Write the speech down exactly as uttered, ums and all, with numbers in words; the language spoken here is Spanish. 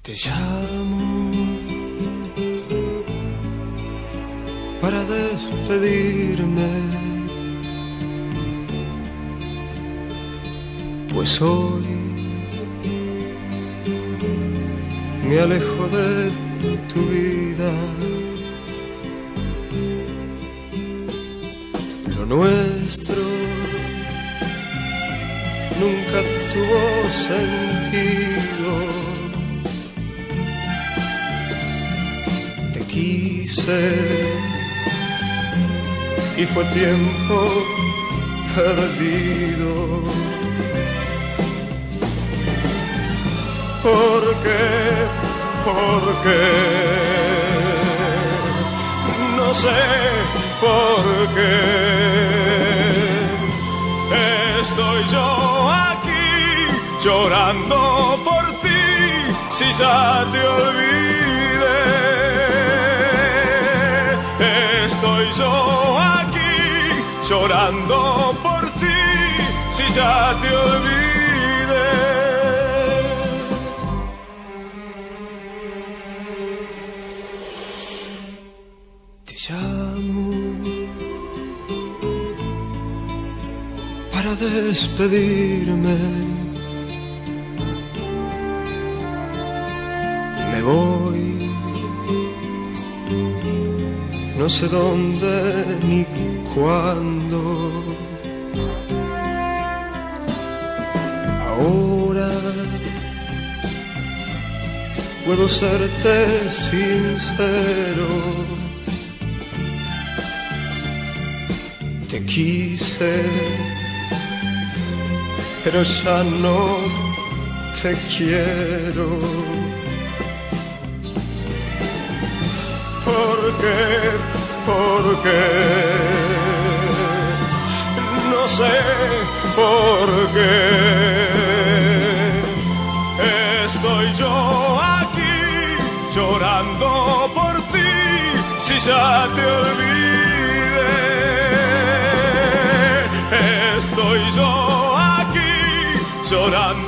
Te llamo para despedirme, pues hoy me alejo de tu vida. Lo nuestro nunca tuvo sentido. Te quise y fue tiempo perdido. ¿Por qué? ¿Por qué? No sé por qué. Estoy yo aquí llorando por ti, si ya te olvidé. Estoy yo aquí llorando por ti, si ya te olvidé. Te llamo para despedirme. Me voy, no sé dónde ni cuándo. Ahora puedo serte sincero. Te quise, pero ya no te quiero. ¿Por qué? ¿Por qué? No sé por qué. Estoy yo aquí llorando por ti, si ya te olvidé. Estoy yo aquí llorando